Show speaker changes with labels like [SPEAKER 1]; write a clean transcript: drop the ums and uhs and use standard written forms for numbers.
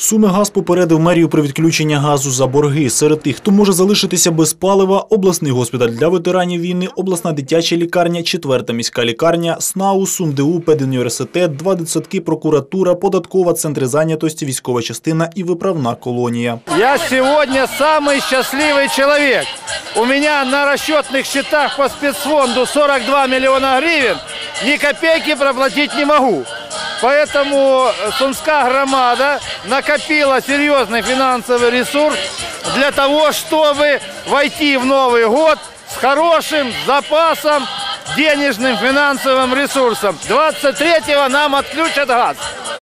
[SPEAKER 1] Сумигаз попередив мерію про відключення газу за борги. Серед тих, хто може залишитися без палива – обласний госпіталь для ветеранів війни, обласна дитяча лікарня, 4-та міська лікарня, СНАУ, СумДУ, педуніверситет, 2 дитсадки, прокуратура, податкова, центри зайнятості, військова частина і виправна колонія.
[SPEAKER 2] Я сьогодні самий щасливий чоловік. У мене на розчетних счетах по спецфонду 42 мільйона гривень, ні копійки проплатити не можу. Поэтому Сумская громада накопила серьезный финансовый ресурс для того, чтобы войти в Новый год с хорошим запасом, денежным финансовым ресурсом. 23-го нам отключат газ.